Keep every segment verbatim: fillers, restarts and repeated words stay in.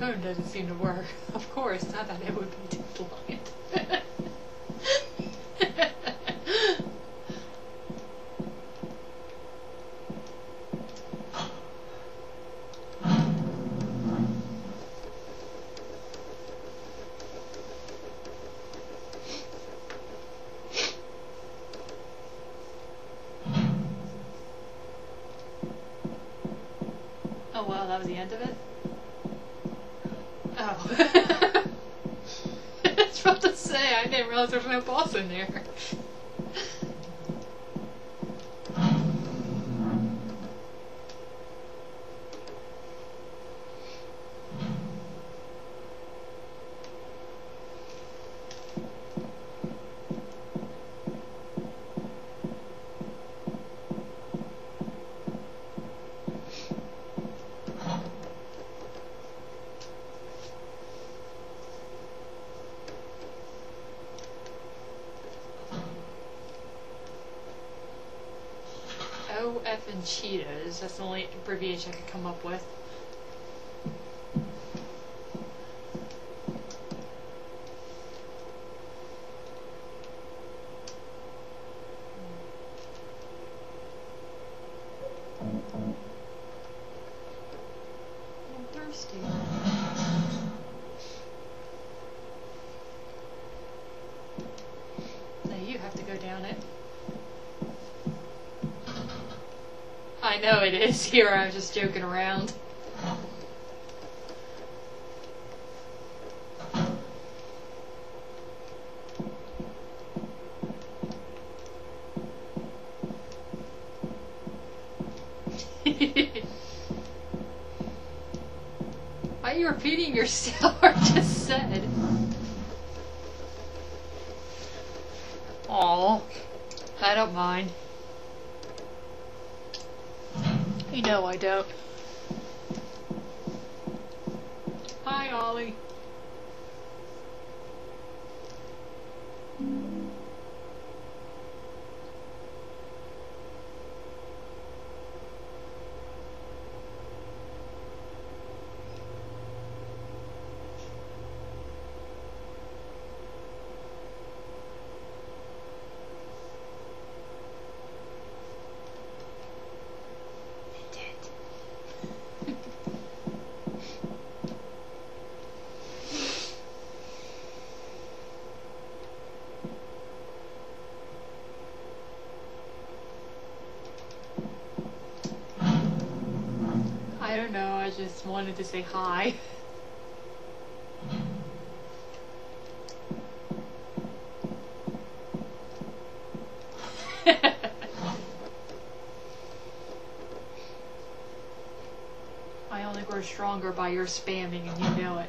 phone doesn't seem to work. Of course, not that it would be too blind. Oh wow, that was the end of it? Oh. I was about to say, I didn't realize there was no boss in there. O F and Cheetos, that's the only abbreviation I could come up with. I'm thirsty. Now you have to go down it. I know it is here, I was just joking around. Why are you repeating yourself what I just said? Aw, I don't mind. You know I don't. Hi, Ollie. I don't know, I just wanted to say hi. I only grow stronger by your spamming and you know it.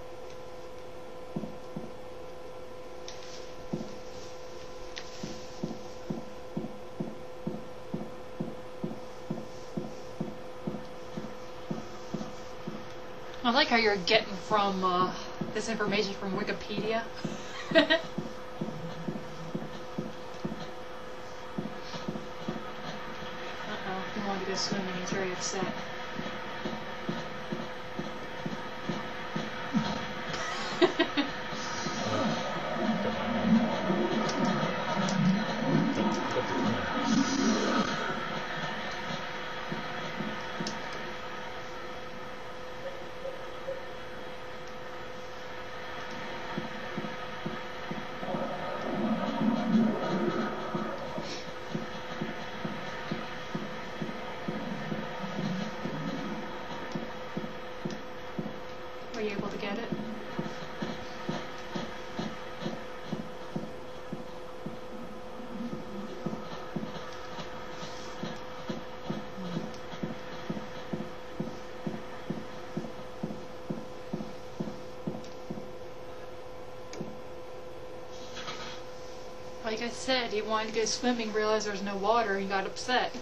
I like how you're getting from uh, this information from Wikipedia. Uh-oh, he wanted to go swimming, he's very upset. Were you able to get it? Like I said, he wanted to go swimming, realized there was no water, and got upset.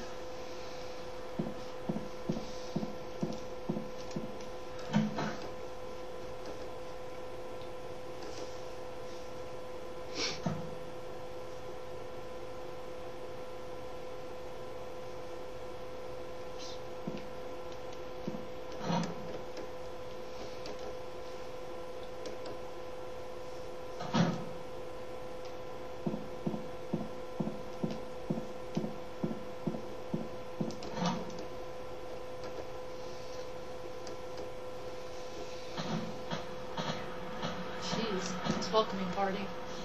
party.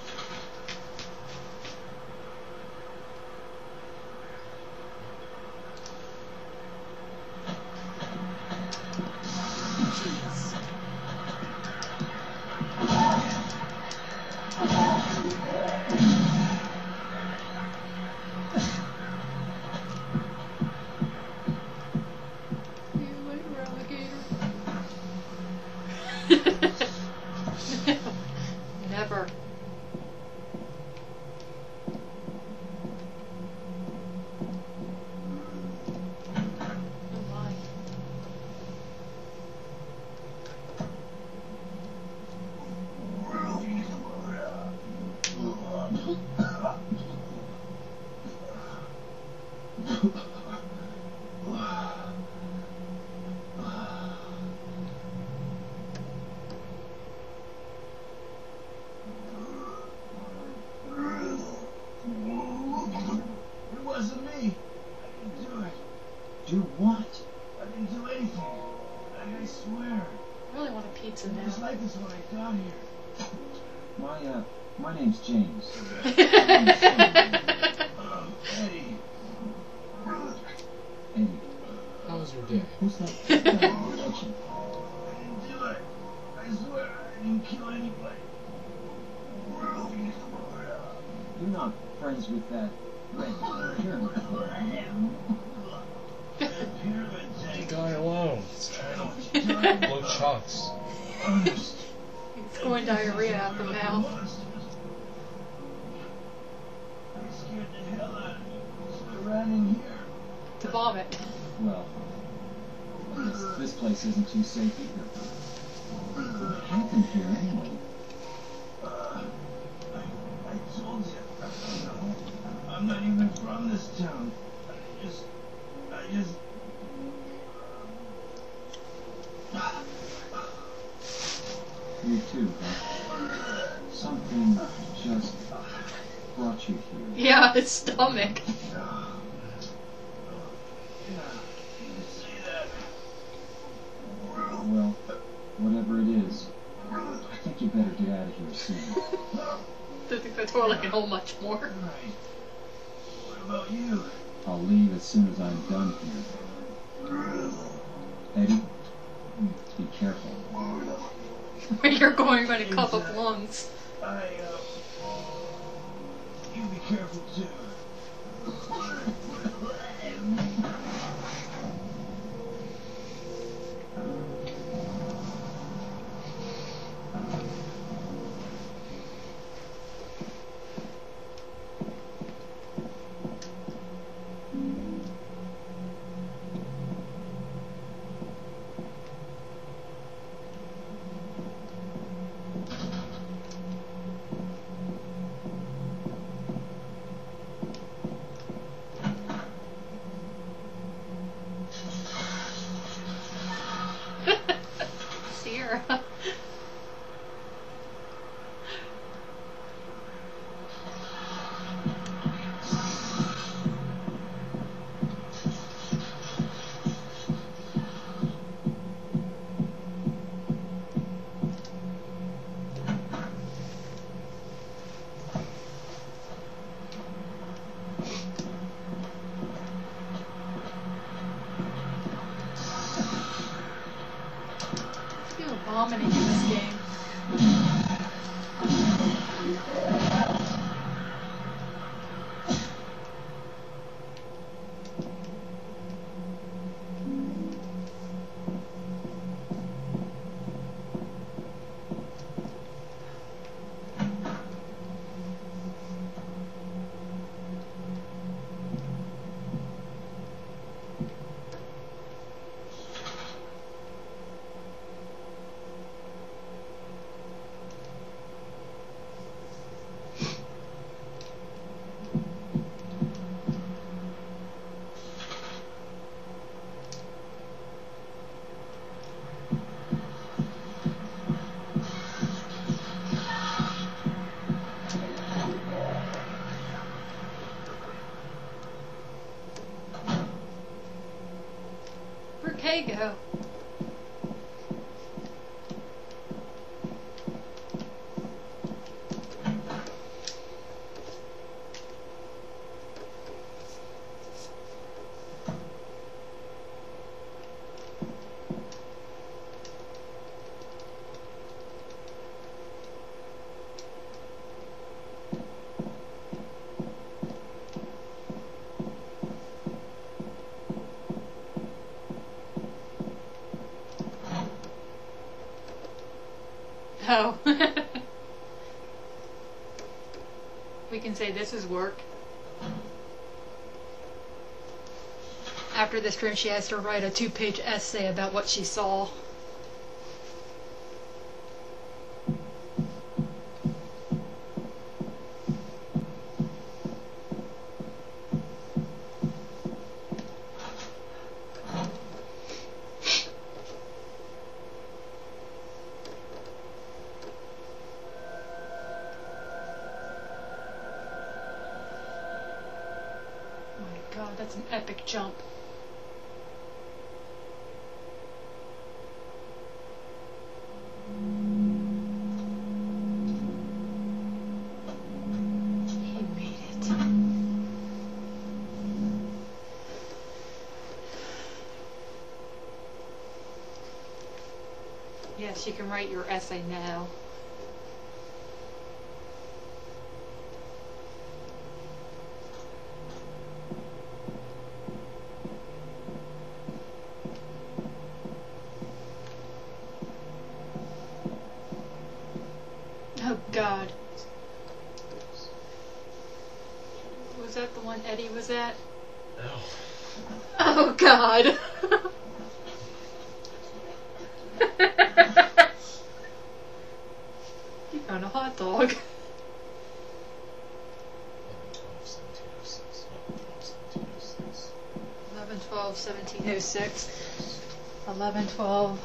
Never. Oh my. Do what? I didn't do anything. I, I swear. I really want a pizza It was now. like this when I got here. My, uh, my name's James. um, Eddie. Eddie. How was your day? Who's that guy in the kitchen? I didn't do it. I swear I didn't kill anybody. You're not friends with that red pyramid. Leave the guy alone. He's trying to blow chunks. Honest. It's going diarrhea out the mouth. I scared the hell out of me. So I ran in here. To vomit. Well, I guess this place isn't too safe either. What happened here anyway? Uh, I, I told you. I don't know. I'm not even from this town. I just, I just. You too, huh? Something just brought you here. Yeah, his stomach. Yeah. You say that. Well, whatever it is, I think you better get out of here soon. I think the toilet can hold much more. Right. What about you? I'll leave as soon as I'm done here. Eddie, be careful. You're going by a cup of lungs. I, uh... You be careful, too. Sierra. People vomiting in this game. Where'd Kay go? Oh. We can say this is work. After this stream, she has to write a two-page essay about what she saw. God, that's an epic jump. He made it. Yes, you can write your essay now. Oh God. Was that the one Eddie was at? No. Oh God. You found a hot dog. eleven twelve seventeen oh six. eleven twelve.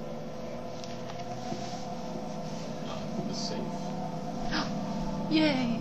Yay!